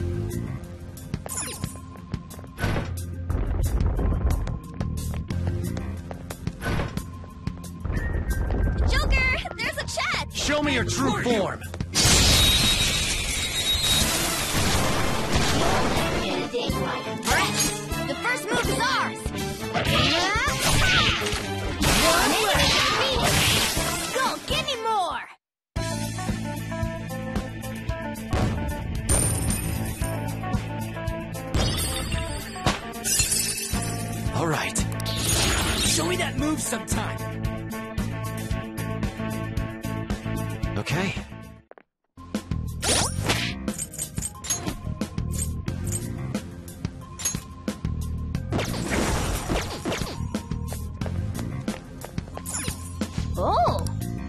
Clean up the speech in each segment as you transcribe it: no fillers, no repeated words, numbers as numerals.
Joker, there's a chest! Show me your true form! The first move is ours! Skull, give me more! All right. Show me that move sometime. Okay. Oh!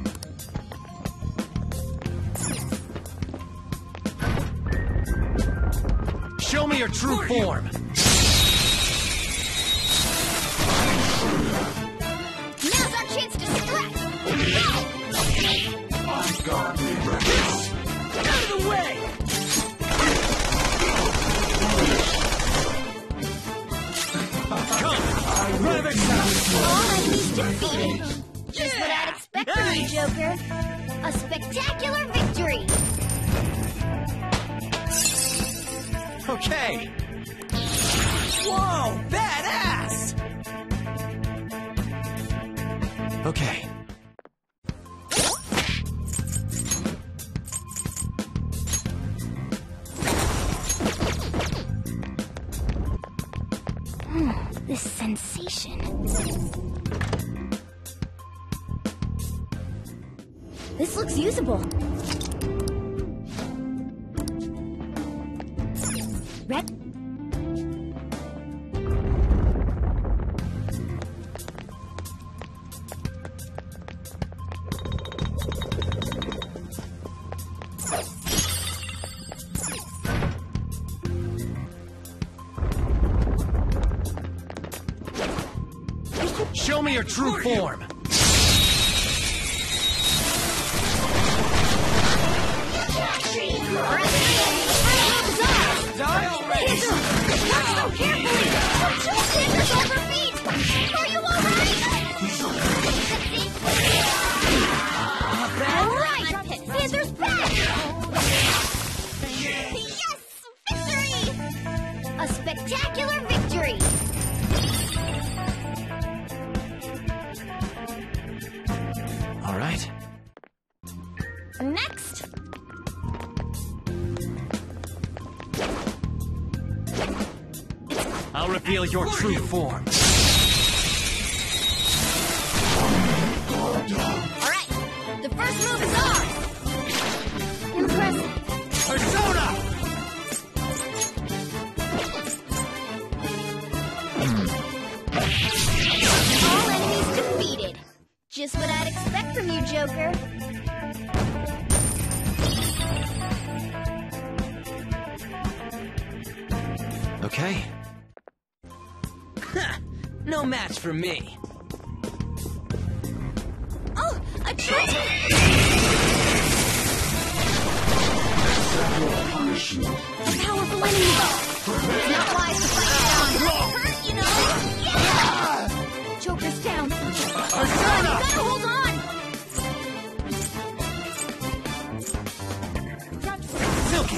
Show me your true form. Now's our chance to strike! Out of the way! Come! Rabbit All enemies defeated! Just what I'd expect from you, Joker. A spectacular victory! Okay. Whoa! Badass! Okay. This sensation. This looks usable. Red. Show me your true form. Die already! Watch so carefully! Sanders over feet! Are you alright? Alright! Sanders back! Yes! Victory! A spectacular victory! All right. Next! I'll reveal your true form. Alright! The first move is ours! Impressive! Persona! All enemies defeated! Just what I'd expect from you, Joker. Okay. No match for me. Oh! A trinity! A powerful enemy ball! It's not wise to fight down! Hurt, you know? Yeah! Joker's down! Persona! Gotta hold on! Silky!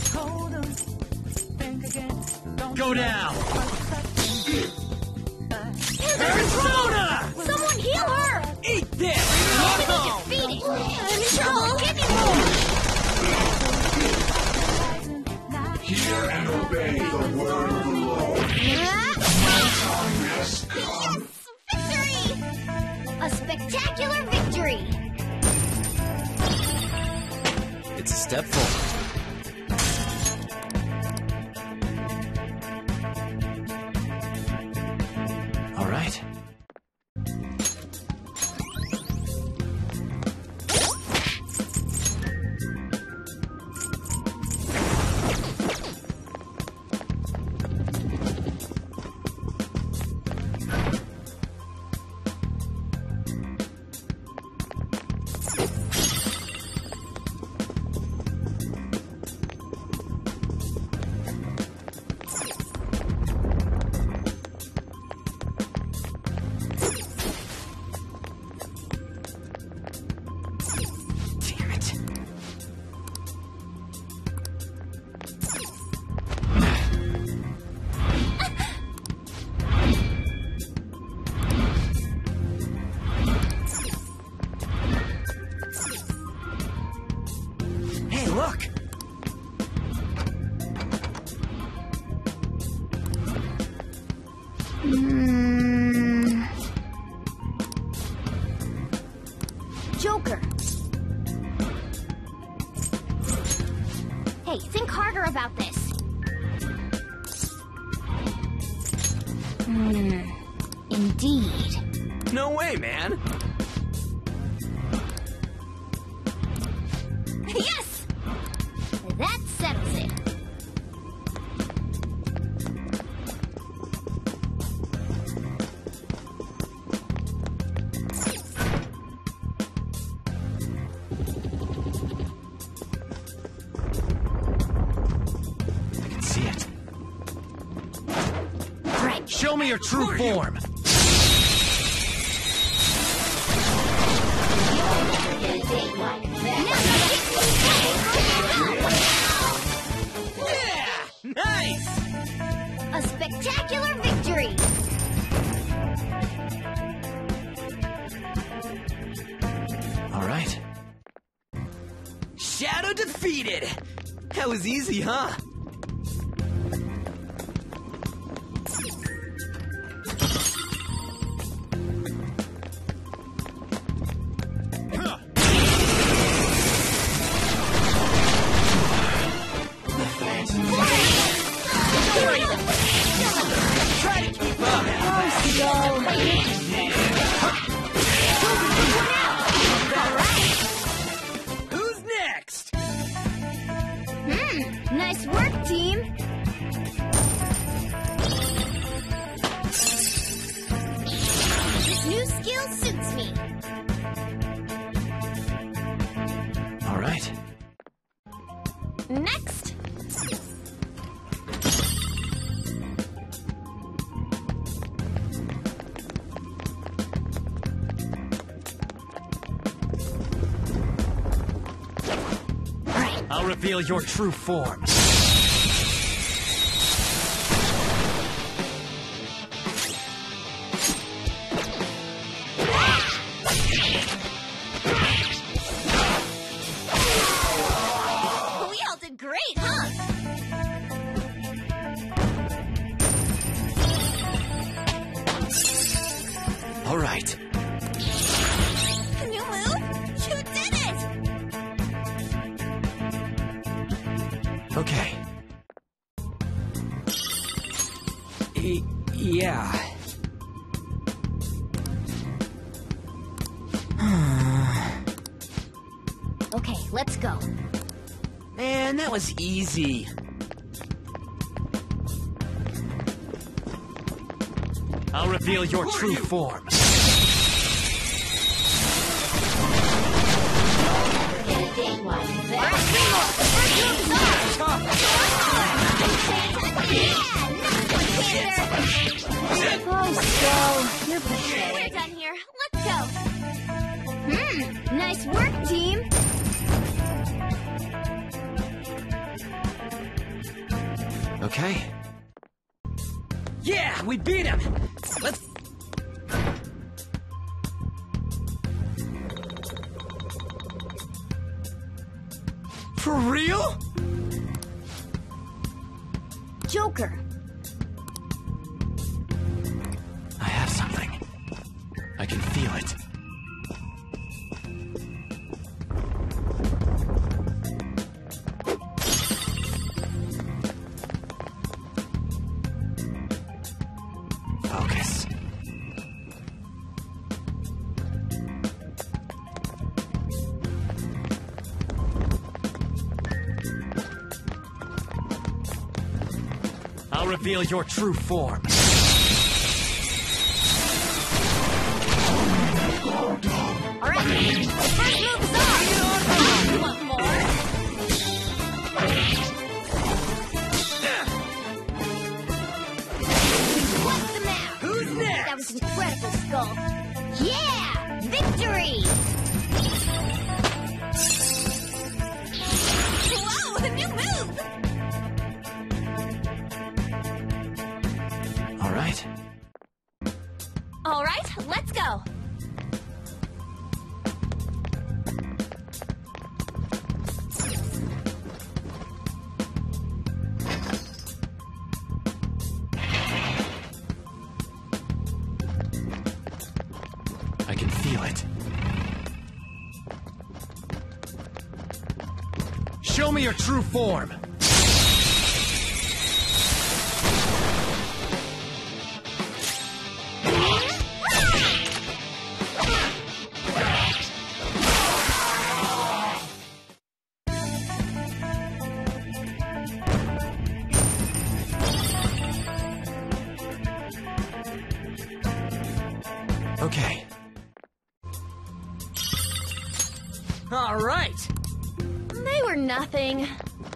Go down! Persona! Someone heal her! Eat this! Enemy defeated! I'm in trouble! Give me more! Hear and obey the word of the Lord. Yes! Victory! A spectacular victory! It's a step forward. All right. Okay, think harder about this. Indeed. No way, man. Yes! That settles it. I can see it. Right. Show me your true form. Yeah! Nice! A spectacular victory! All right. Shadow defeated! That was easy, huh? Try to keep up! Who's next? Nice work, team! This new skill suits me. All right. Next! I'll reveal your true form. We all did great, huh? All right. New move? You did it! Okay. Yeah. Okay, let's go. Man, that was easy. I'll reveal your true form. You're pathetic. We're done here. Let's go. Nice work, team. Okay. Yeah, we beat him. Let's. For real? Joker. I have something. I can feel it. Focus. I'll reveal your true form. All right. The first move is off. You want more? What's the map? Who's next? That was incredible, Skull. Yeah! Victory! Whoa! A new move! All right. All right, let's go. I can feel it. Show me your true form. Okay. All right. They were nothing.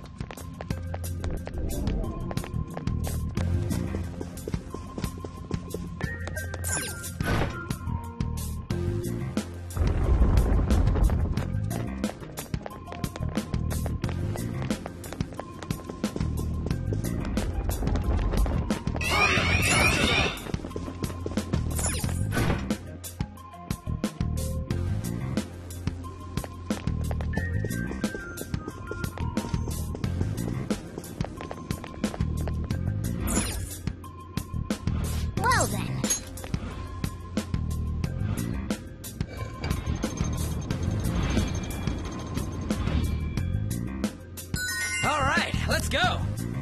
Well then. All right, let's go.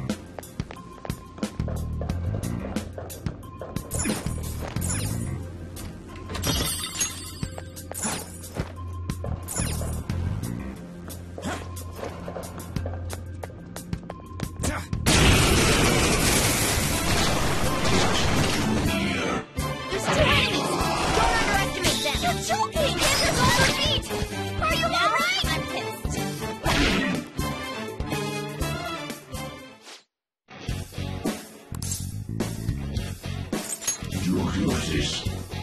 There's two enemies! Don't underestimate them! You're choking! There's all their feet! Are you alright? I'm pissed. Diagnosis.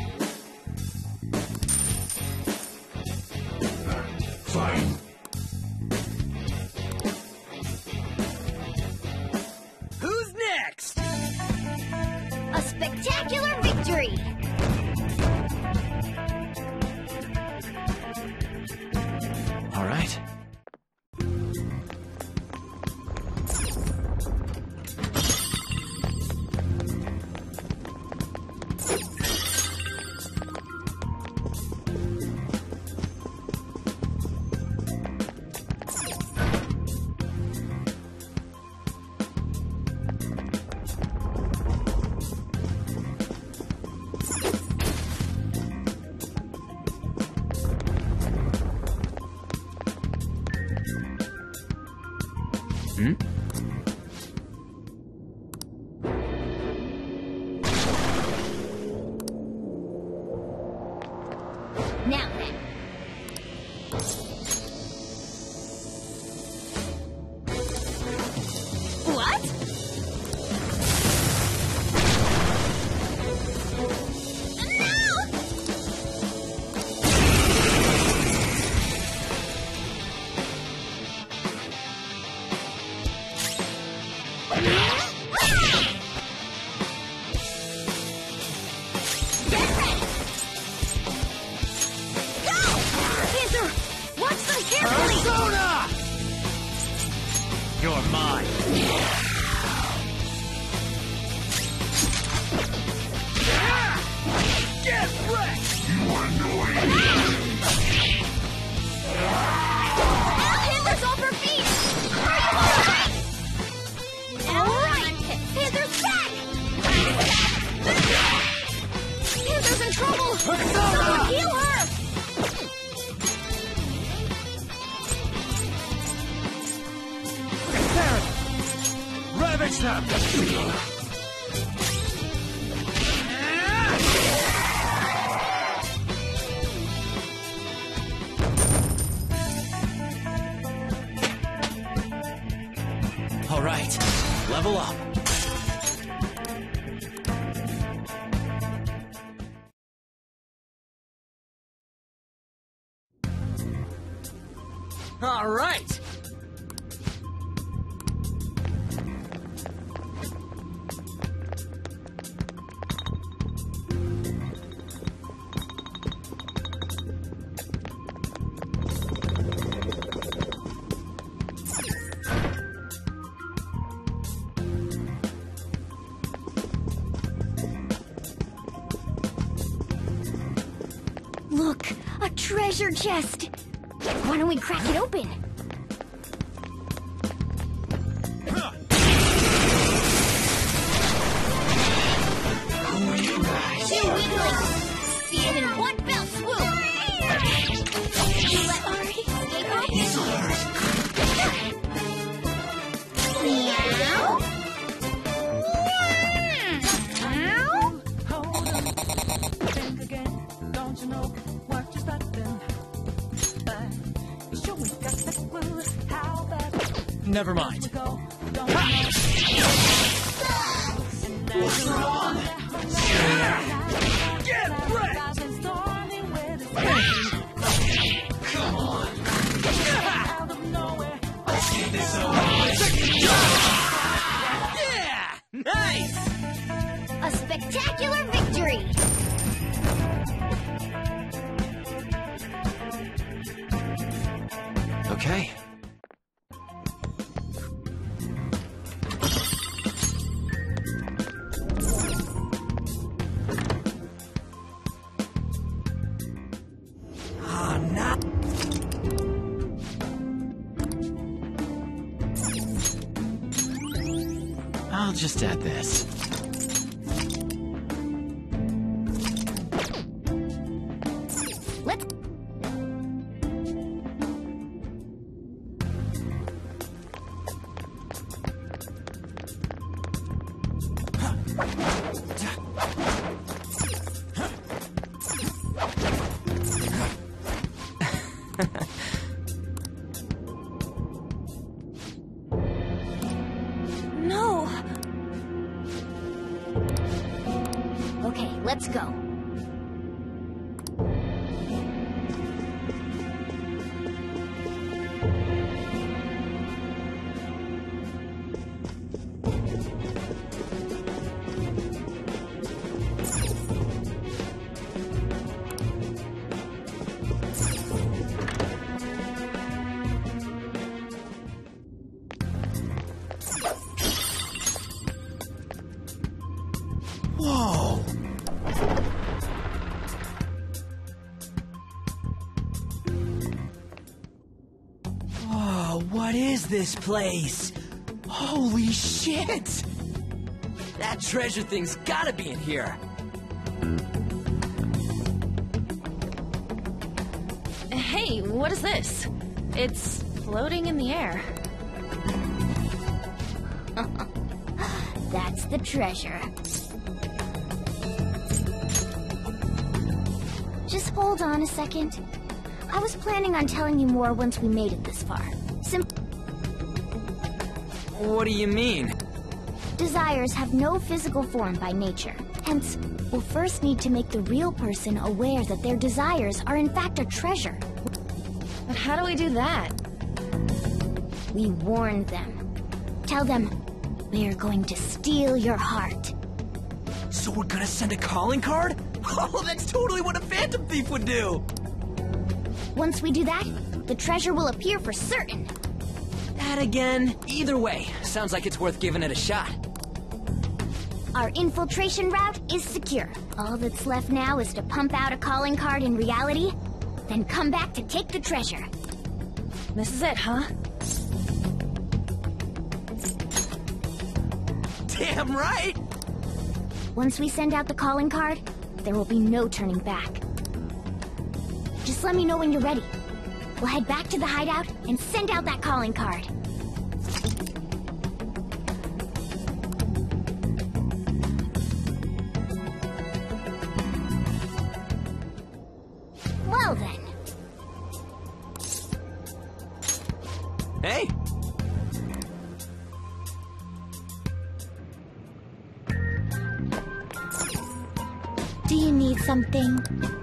Fine. Who's next? A spectacular victory! All right. Hmm? Now then. What? Persona! You're mine. Get wrecked! You annoy me. Panthers off her feet! Are you alright? Alright! Panthers back! Panthers in trouble! Someone heal her! Ravage them! All right. Level up. All right. Look, a treasure chest! Why don't we crack it open? Two weaklings! See it in one fell swoop! Let Ari escape Meow? Meow? Never mind. What's wrong? Get wrecked! Come on. Let's get this over with. Yeah! Nice! A spectacular victory! Okay. Ah, nah. I'll just add this. Let's... No! Okay, let's go. Whoa! Oh, what is this place? Holy shit! That treasure thing's gotta be in here. Hey, what is this? It's floating in the air. That's the treasure. Just hold on a second. I was planning on telling you more once we made it this far. What do you mean? Desires have no physical form by nature. Hence, we'll first need to make the real person aware that their desires are in fact a treasure. But how do we do that? We warn them. Tell them, we're going to steal your heart. So we're gonna send a calling card? Oh, that's totally what a Phantom Thief would do! Once we do that, the treasure will appear for certain. That again? Either way, sounds like it's worth giving it a shot. Our infiltration route is secure. All that's left now is to pump out a calling card in reality, then come back to take the treasure. This is it, huh? Damn right! Once we send out the calling card, there will be no turning back. Just let me know when you're ready. We'll head back to the hideout and send out that calling card. Well then. Hey! Do you need something?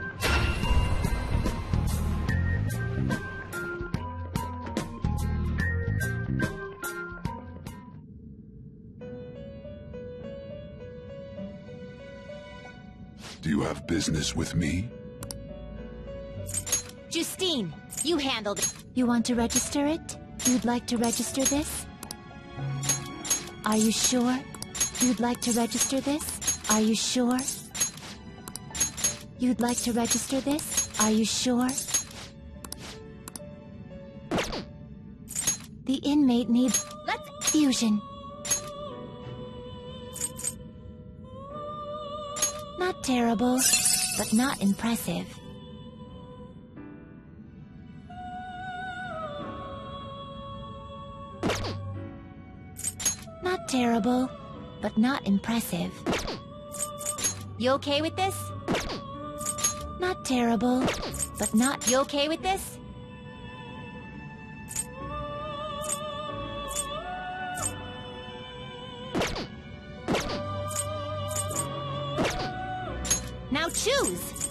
Do you have business with me? Justine, you handled it. You want to register it? You'd like to register this? Are you sure? You'd like to register this? Are you sure? You'd like to register this? Are you sure? The inmate needs fusion. Not terrible, but not impressive. Not terrible, but not impressive. You okay with this? Not terrible, but not... You okay with this? Choose!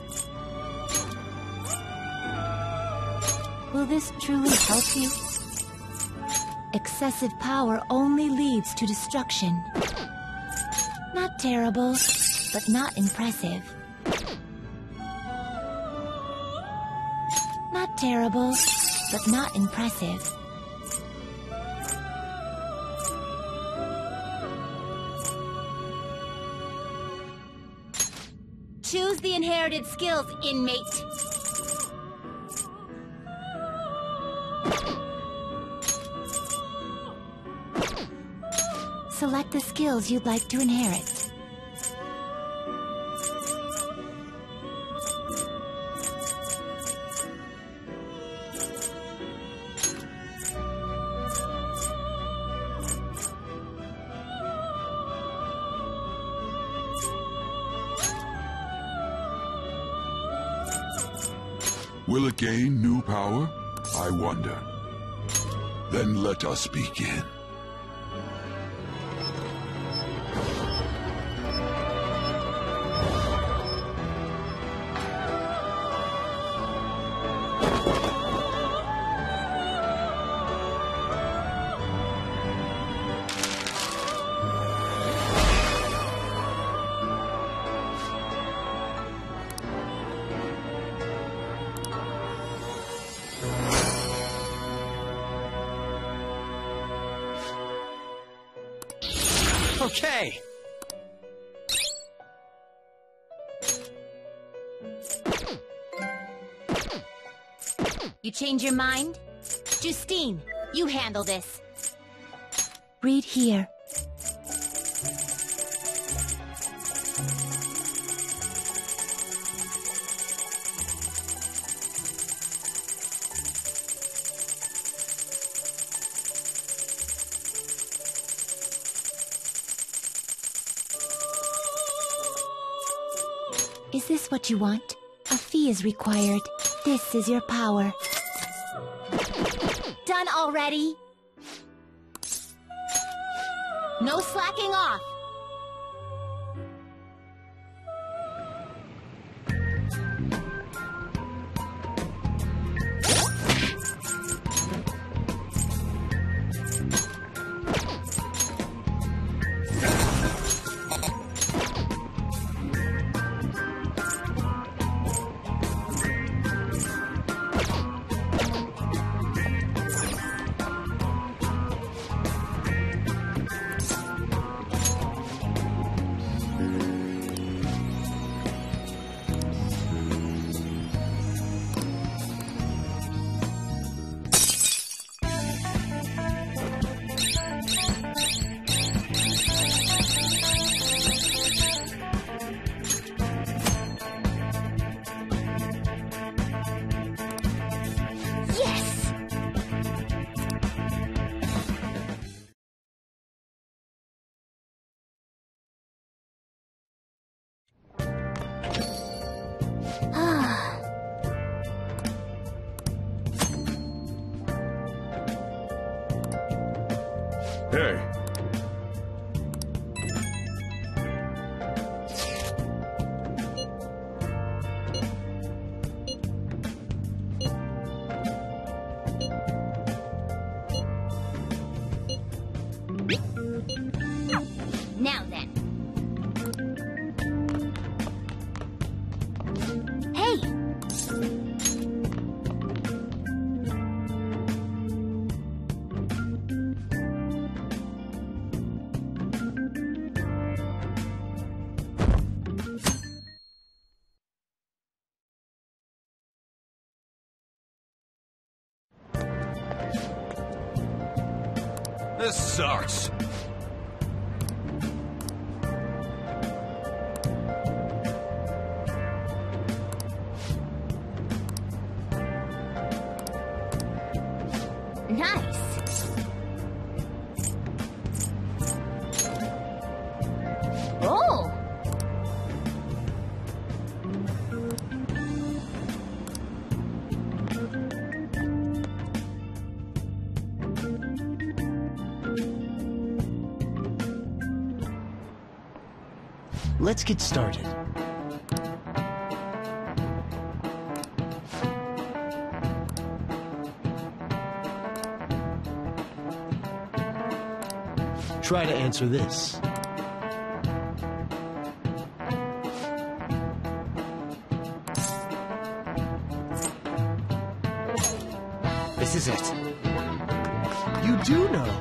Will this truly help you? Excessive power only leads to destruction. Not terrible, but not impressive. Not terrible, but not impressive. Choose the inherited skills, inmate. Select the skills you'd like to inherit. Will it gain new power? I wonder. Then let us begin. Okay. You change your mind? Justine, you handle this. Read here. Is this what you want? A fee is required. This is your power. Done already? No slacking off. Hey. Now then. Hey! This sucks. Nice. Oh! Let's get started. try to answer this. This is it. You do know.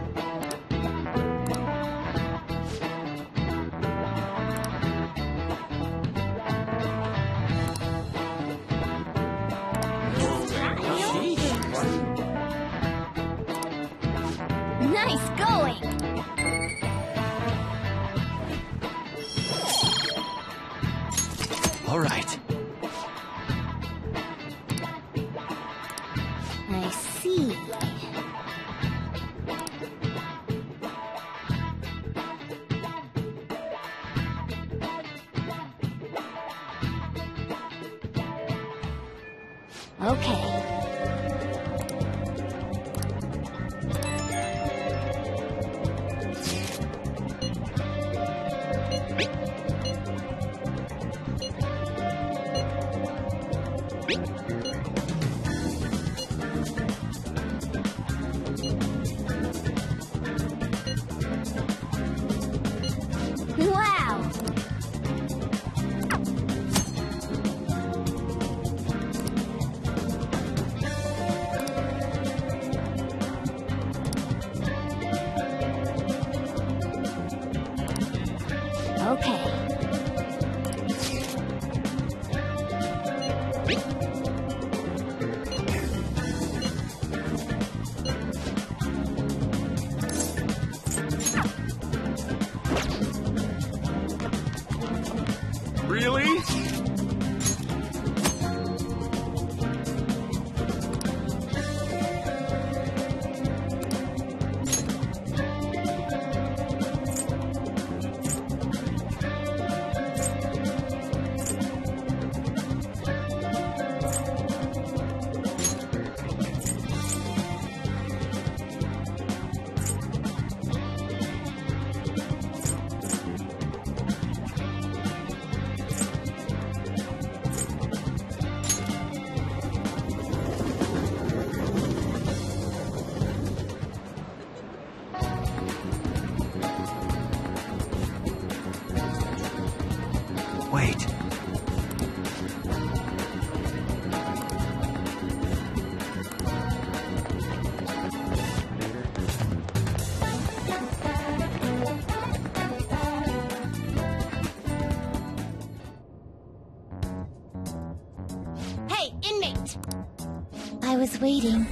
Nice going! All right. I see. Okay. Wow! Okay. Really? Wait. Hey, inmate! I was waiting.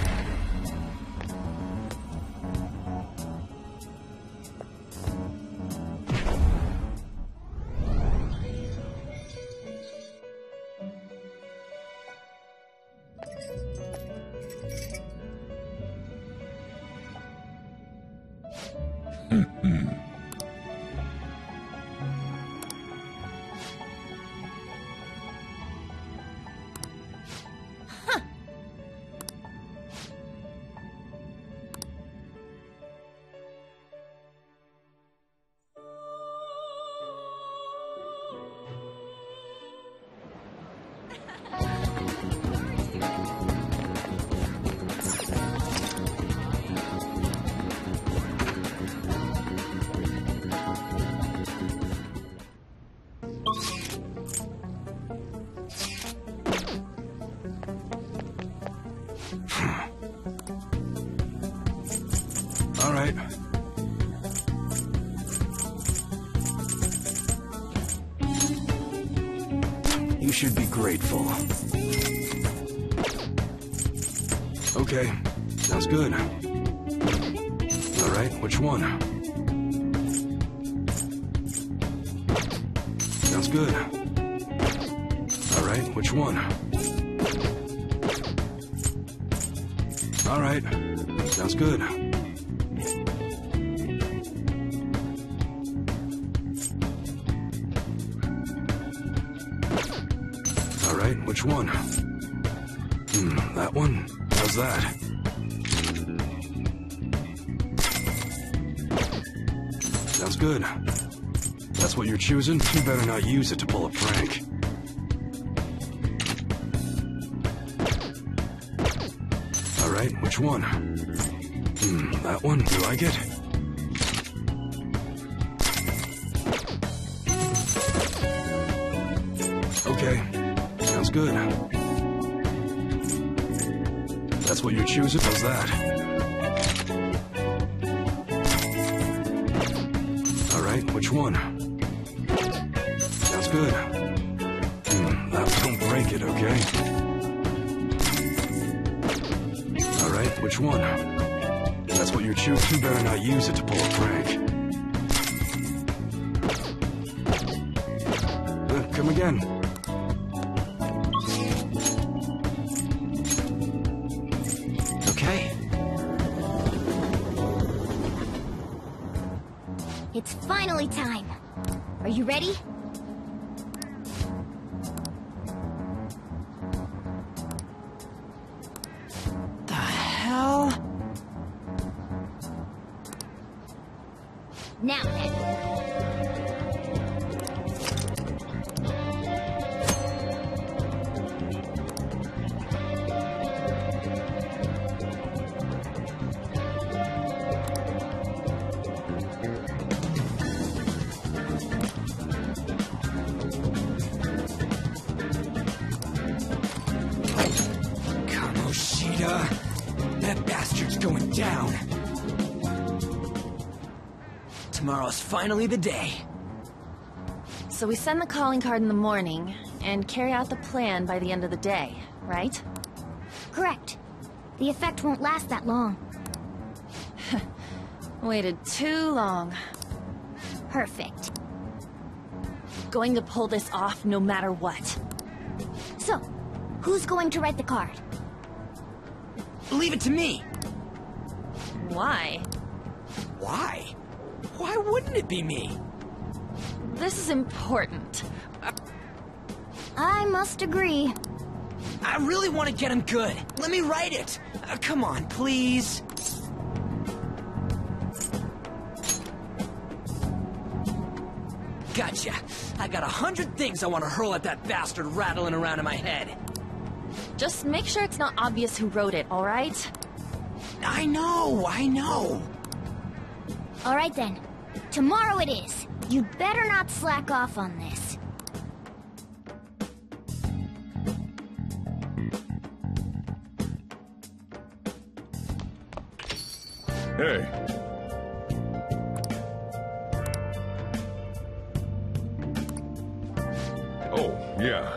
All right. You should be grateful. Okay, sounds good. All right, which one? Sounds good. All right, which one? All right, sounds good. All right, which one? That one? How's that? Sounds good. That's what you're choosing? You better not use it to pull a prank. All right, which one? That one? You like it? Okay, sounds good. That's what you're choosing? How's that? Alright, which one? Sounds good. Don't break it, okay? Alright, which one? That's what you're choosing? Better not use it to pull a prank. Come again. Okay. It's finally time. Are you ready? The hell? Now then. That bastard's going down. Tomorrow's finally the day. So we send the calling card in the morning, and carry out the plan by the end of the day, right? Correct. The effect won't last that long. Waited too long. Perfect. Going to pull this off no matter what. So, who's going to write the card? Leave it to me. Why? Why? Why wouldn't it be me? This is important. I must agree. I really want to get him good. Let me write it. Come on, please. Gotcha. I got 100 things I want to hurl at that bastard rattling around in my head. Just make sure it's not obvious who wrote it, alright? I know. All right then. Tomorrow it is. You'd better not slack off on this. Hey. Oh, yeah.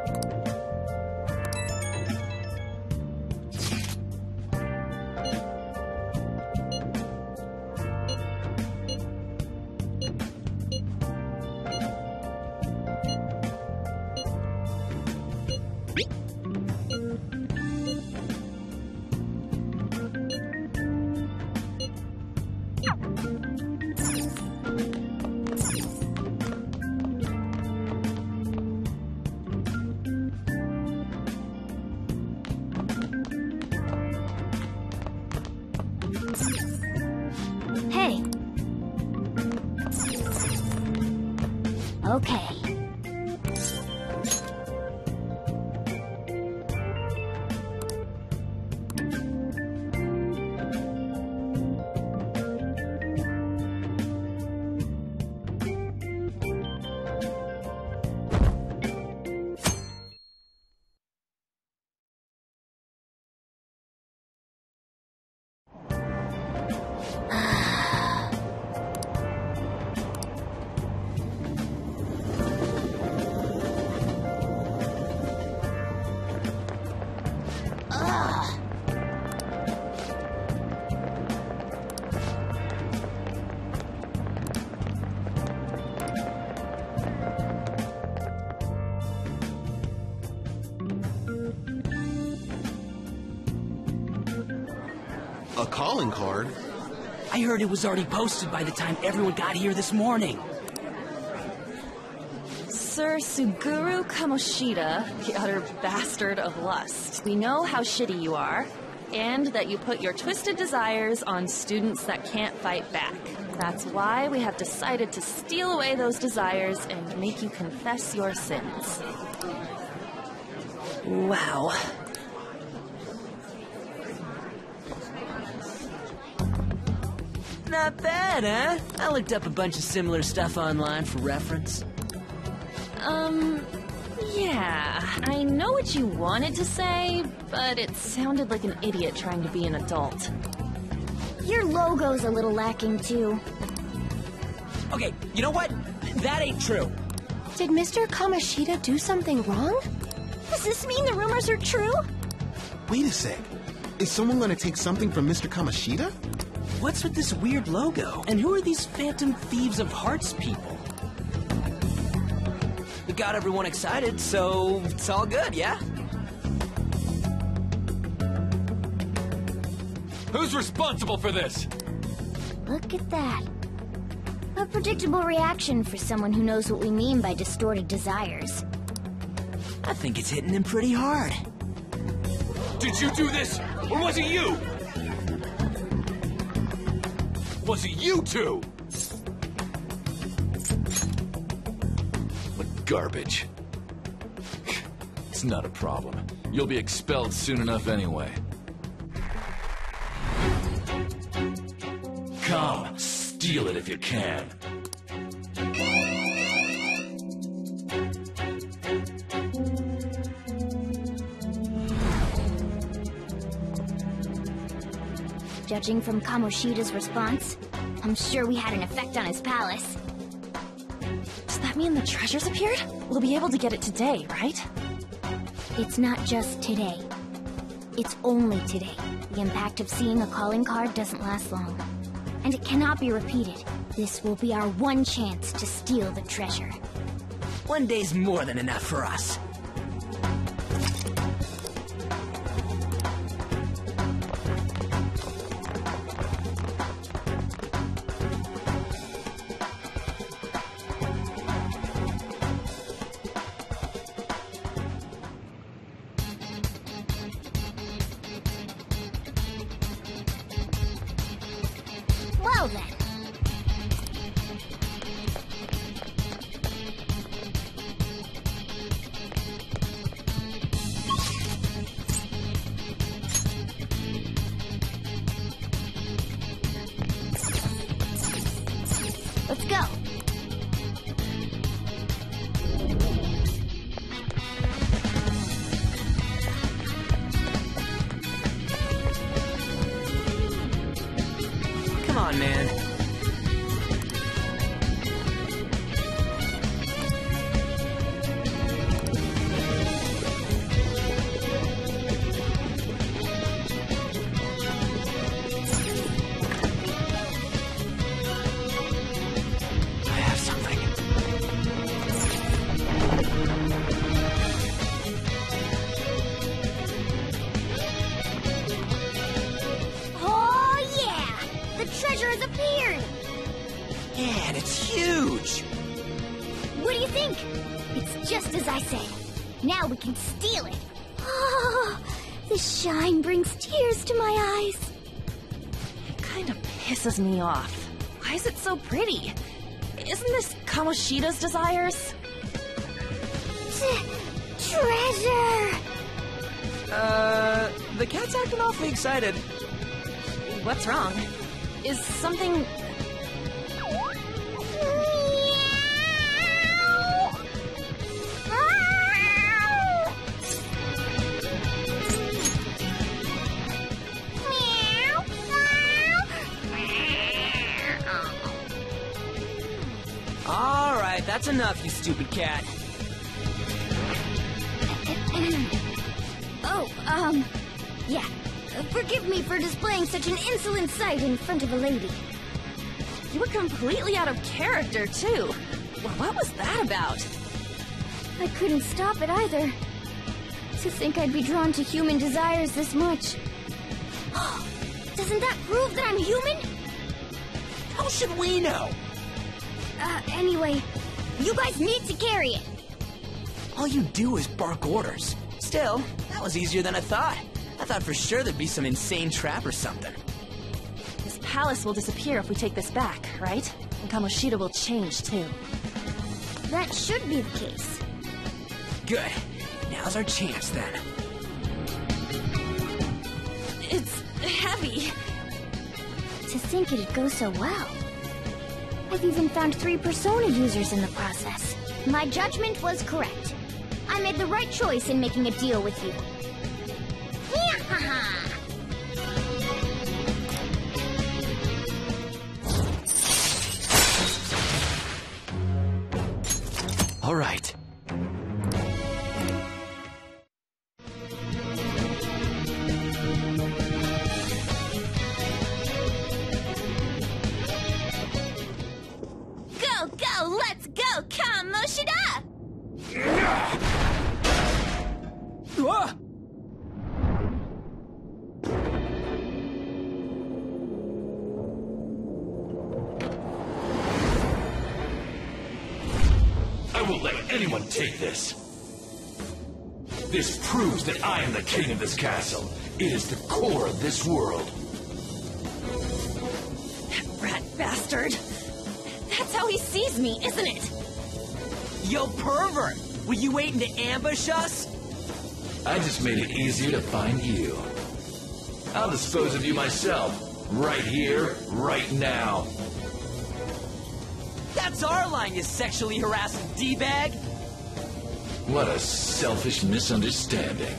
Hey. Okay. A calling card? I heard it was already posted by the time everyone got here this morning. Sir Suguru Kamoshida, the utter bastard of lust. We know how shitty you are, and that you put your twisted desires on students that can't fight back. That's why we have decided to steal away those desires and make you confess your sins. Wow. Not bad, huh? I looked up a bunch of similar stuff online for reference. Yeah, I know what you wanted to say, but it sounded like an idiot trying to be an adult. Your logo's a little lacking, too. Okay, you know what? That ain't true. Did Mr. Kamoshida do something wrong? Does this mean the rumors are true? Wait a sec. Is someone gonna take something from Mr. Kamoshida? What's with this weird logo? And who are these Phantom Thieves of Hearts people? We got everyone excited, so it's all good, yeah? Who's responsible for this? Look at that. A predictable reaction for someone who knows what we mean by distorted desires. I think it's hitting him pretty hard. Did you do this, or was it you? Was it you two? What garbage. It's not a problem. You'll be expelled soon enough anyway. Come, steal it if you can. Judging from Kamoshida's response, I'm sure we had an effect on his palace. Does that mean the treasure's appeared? We'll be able to get it today, right? It's not just today. It's only today. The impact of seeing a calling card doesn't last long. And it cannot be repeated. This will be our one chance to steal the treasure. One day's more than enough for us. Well then. Let's go. Come on, man. I have something. Oh yeah! The treasure has appeared! Yeah, and it's huge. What do you think? It's just as I said. Now we can steal it. Oh, the shine brings tears to my eyes. It kind of pisses me off. Why is it so pretty? Isn't this Kamoshida's desires? Treasure! The cat's acting awfully excited. What's wrong? Is something... All right, that's enough, you stupid cat. Yeah. Forgive me for displaying such an insolent sight in front of a lady. You were completely out of character, too. Well, what was that about? I couldn't stop it either. To think I'd be drawn to human desires this much. Doesn't that prove that I'm human? How should we know? Anyway, you guys need to carry it. All you do is bark orders. Still, that was easier than I thought. I thought for sure there'd be some insane trap or something. This palace will disappear if we take this back, right? And Kamoshida will change, too. That should be the case. Good. Now's our chance, then. It's heavy. To think it'd go so well. I've even found 3 Persona users in the process. My judgment was correct. I made the right choice in making a deal with you. Yah-ha-ha! All right. Go, go, let's go, Kamoshida! Ah! I won't let anyone take this. This proves that I am the king of this castle. It is the core of this world. Rat bastard. That's how he sees me, isn't it? Yo, pervert! Were you waiting to ambush us? I just made it easier to find you. I'll dispose of you myself. Right here, right now. That's our line, you sexually harassing D-bag! What a selfish misunderstanding.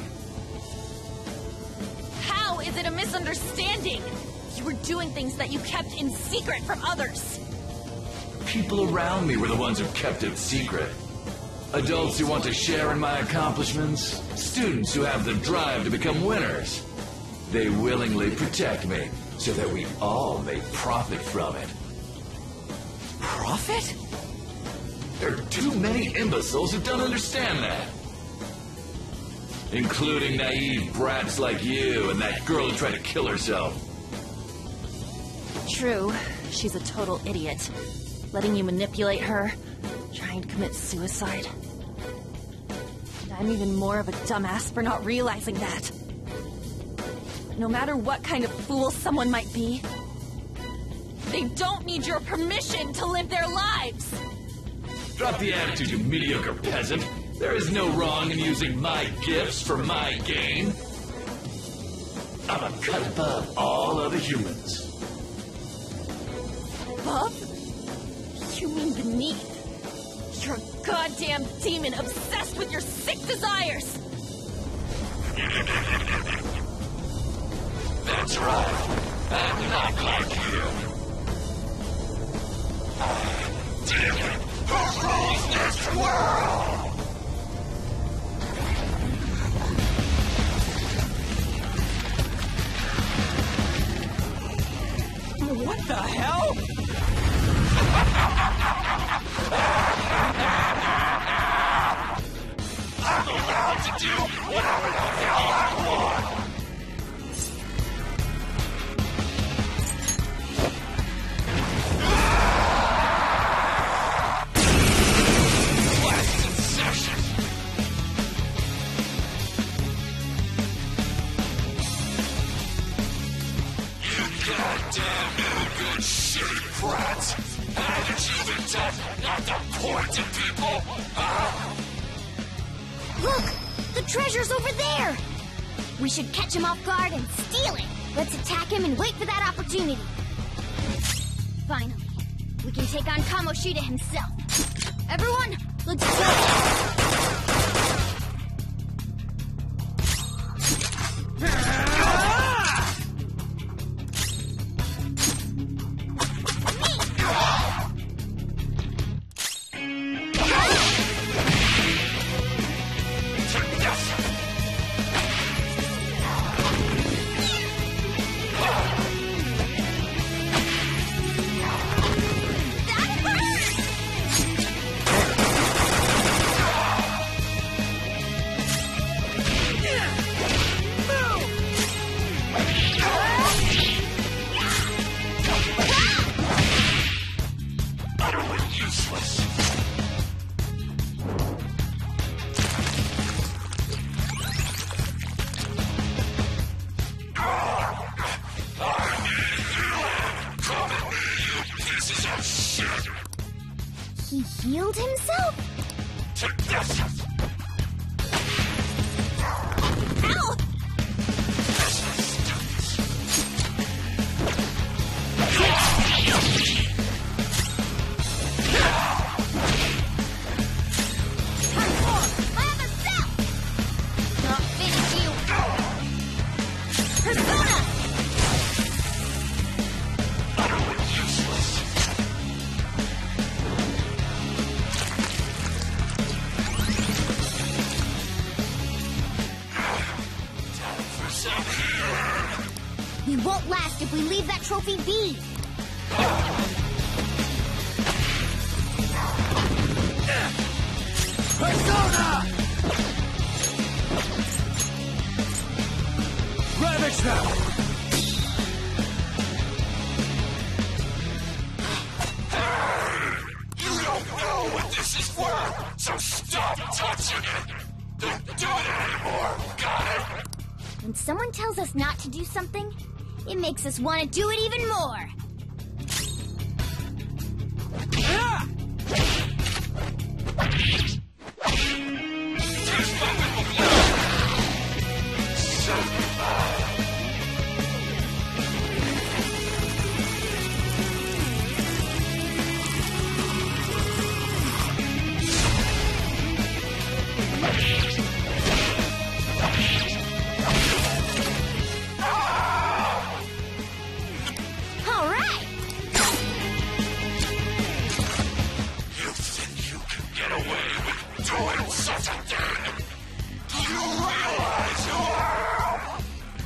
How is it a misunderstanding? You were doing things that you kept in secret from others. People around me were the ones who kept it secret. Adults who want to share in my accomplishments. Students who have the drive to become winners. They willingly protect me so that we all may profit from it. Profit? There are too many imbeciles who don't understand that. Including naive brats like you and that girl who tried to kill herself. True, she's a total idiot. Letting you manipulate her, trying to commit suicide. And I'm even more of a dumbass for not realizing that. No matter what kind of fool someone might be, they don't need your permission to live their lives! Drop the attitude, you mediocre peasant. There is no wrong in using my gifts for my gain. I'm a cut above all other humans. Above? You mean beneath? You're a goddamn demon obsessed with your sick desires! That's right. I'm not like you. Damn it! Who rules this world? What the hell? I'm allowed to do whatever the hell I want. Blast in session. You goddamn no good shitty brats. Haven't you been taught not to point at people? Look! The treasure's over there! We should catch him off guard and steal it! Let's attack him and wait for that opportunity. Finally, we can take on Kamoshida himself. Everyone, let's go! He healed himself? Ow! I have a if we leave that trophy be. Persona! Ravage them! You don't know what this is worth, so stop touching it! Don't do it anymore, got it? When someone tells us not to do something, it makes us want to do it even more. All right. You think you can get away with doing such a thing? Do you realize you are?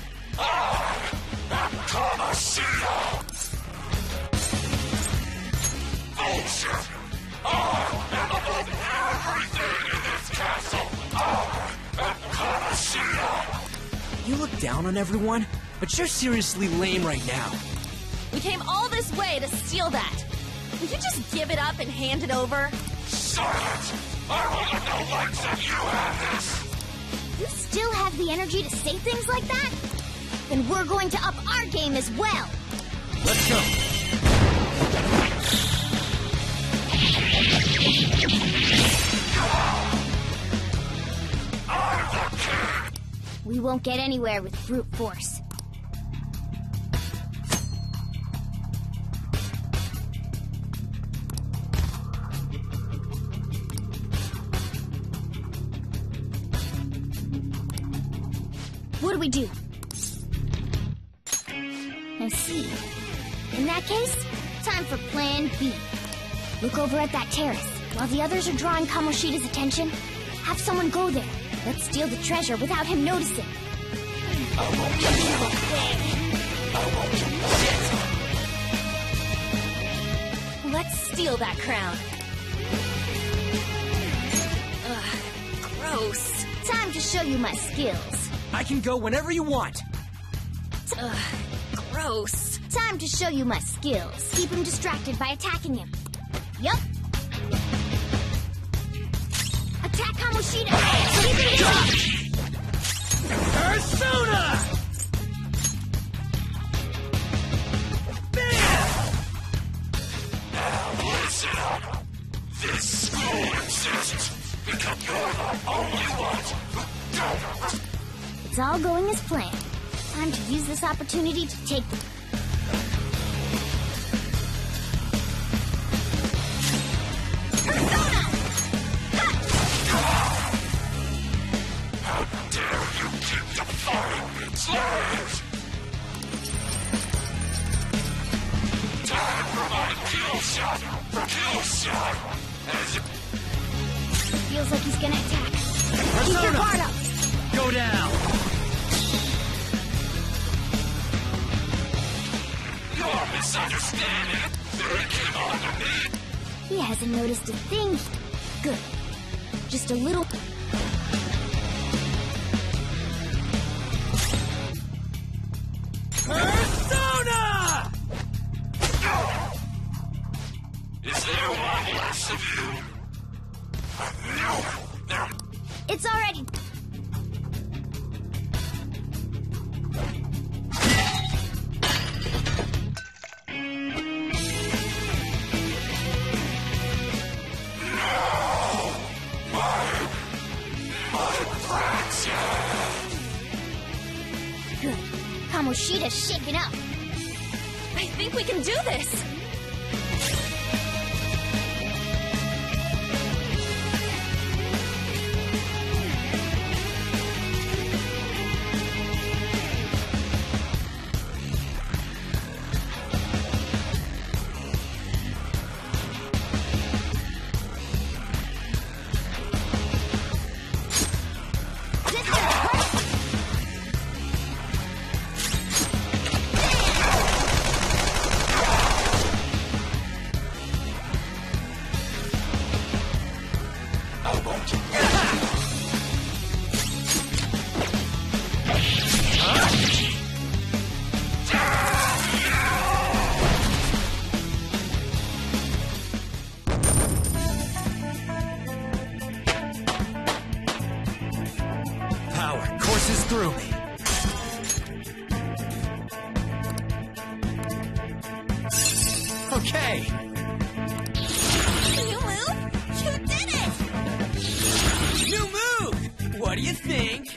I'm Kamashita! Bullshit! I am above everything in this castle! I am Kamashita! You look down on everyone, but you're seriously lame right now. We came all this way to steal that. Would you just give it up and hand it over? Silence! I won't let the likes of you have this! You still have the energy to say things like that? Then we're going to up our game as well. Let's go. We won't get anywhere with brute force. What do we do? I see. In that case, time for Plan B. Look over at that terrace. While the others are drawing Kamoshida's attention, have someone go there. Let's steal the treasure without him noticing. Let's steal that crown. Ugh, gross. Time to show you my skills. I can go whenever you want. Ugh, gross. Time to show you my skills. Keep him distracted by attacking him. Yup. Attack Kamoshida! So he can get up! Persona! Listen up! This school exists because you're the only ones who don't. It's all going as planned. Time to use this opportunity to take the... Persona! How dare you keep defying slaves! Time for my kill shot! Kill shot! As it Feels like he's gonna attack. Keep your Persona! guard up! Go down! You're misunderstanding! They came on to me! He hasn't noticed a thing. Good. Just a little... Persona! Is there one less of you? No! There... It's already... Good. Kamoshida's shaken up. I think we can do this. through me. Okay. New move? You did it! New move! What do you think?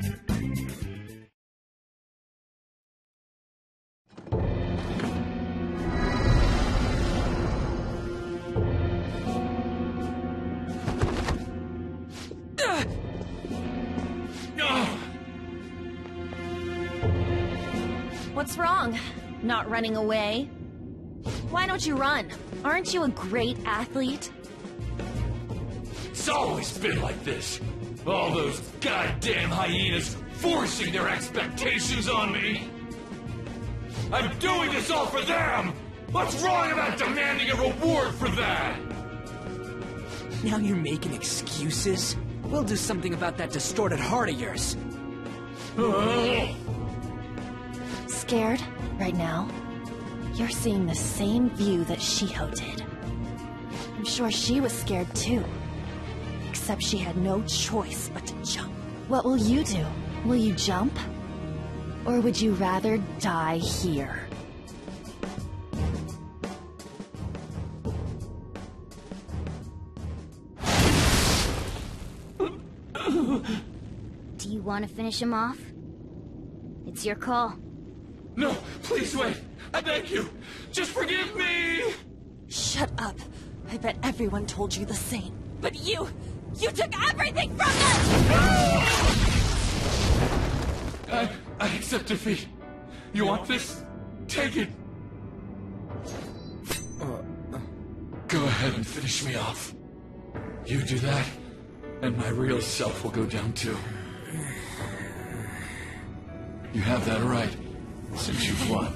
What's wrong? Not running away? Why don't you run? Aren't you a great athlete? It's always been like this. All those goddamn hyenas forcing their expectations on me. I'm doing this all for them! What's wrong about demanding a reward for that? Now you're making excuses? We'll do something about that distorted heart of yours. Scared right now? You're seeing the same view that Shiho did. I'm sure she was scared too. Except she had no choice but to jump. What will you do? Will you jump? Or would you rather die here? Do you want to finish him off? It's your call. No, please wait. I beg you. Just forgive me. Shut up. I bet everyone told you the same. But you took everything from them! I accept defeat. You want this? Take it. Go ahead and finish me off. You do that, and my real self will go down too. You have that right, since you've won.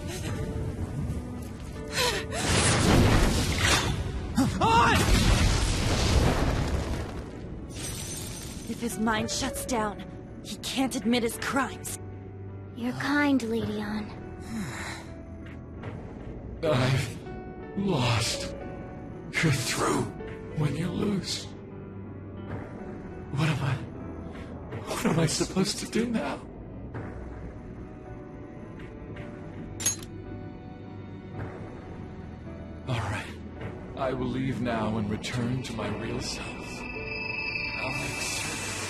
If his mind shuts down, he can't admit his crimes. You're kind, Lady Ann. I've lost. You're through when you lose. What am I supposed to do now? All right. I will leave now and return to my real self. I'll make certain.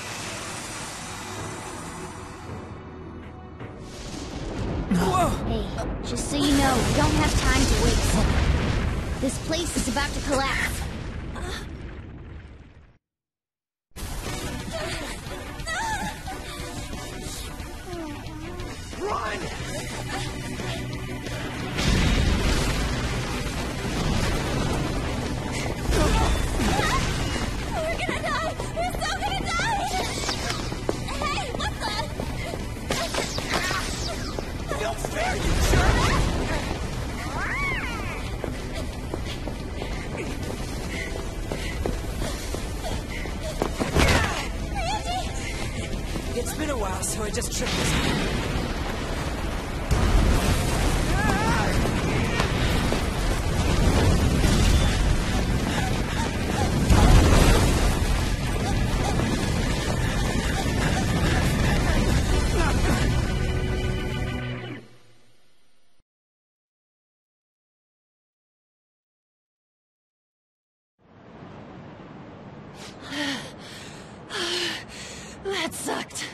Hey, just so you know, we don't have time to waste. This place is about to collapse. It's been a while, so I just tripped this. That sucked.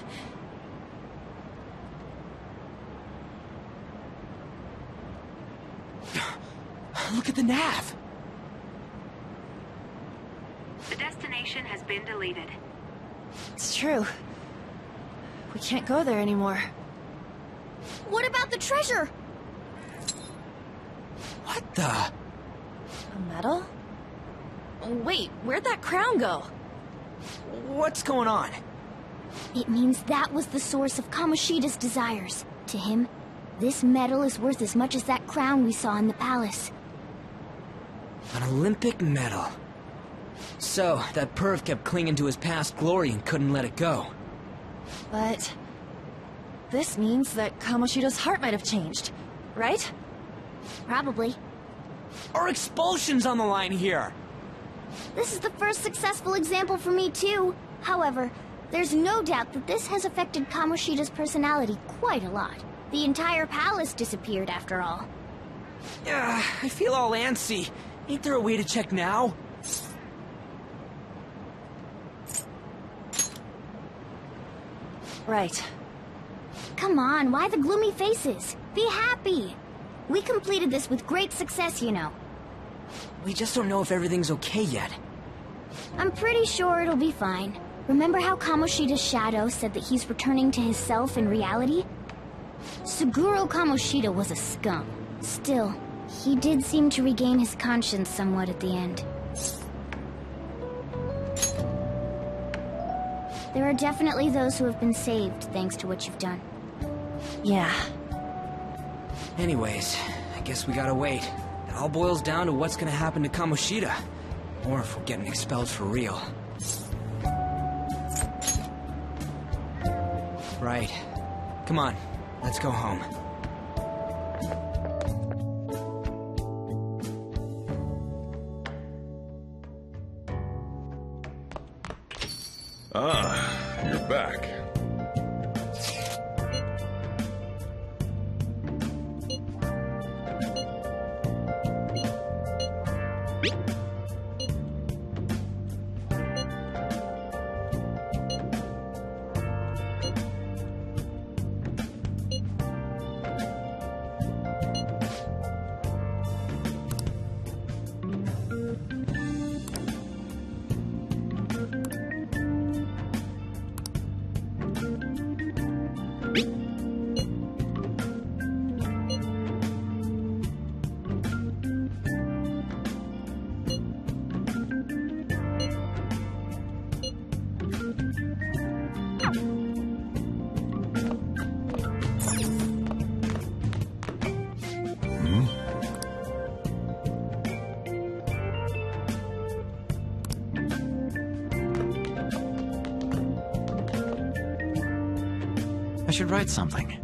Look at the nav. The destination has been deleted. It's true. We can't go there anymore. What about the treasure? What the? A medal? Wait, where'd that crown go? What's going on? It means that was the source of Kamoshida's desires. To him, this medal is worth as much as that crown we saw in the palace. An Olympic medal. So, that perv kept clinging to his past glory and couldn't let it go. But this means that Kamoshida's heart might have changed, right? Probably. Our expulsion's on the line here. This is the first successful example for me, too. However, There's no doubt that this has affected Kamoshida's personality quite a lot. The entire palace disappeared, after all. I feel all antsy. Ain't there a way to check now? Right. Come on, why the gloomy faces? Be happy! We completed this with great success, you know. We just don't know if everything's okay yet. I'm pretty sure it'll be fine. Remember how Kamoshida's shadow said that he's returning to his self in reality? Suguro Kamoshida was a scum. Still, he did seem to regain his conscience somewhat at the end. There are definitely those who have been saved thanks to what you've done. Yeah. Anyways, I guess we gotta wait. It all boils down to what's gonna happen to Kamoshida. Or if we're getting expelled for real. Right. Come on, let's go home. Ah, you're back. I should write something.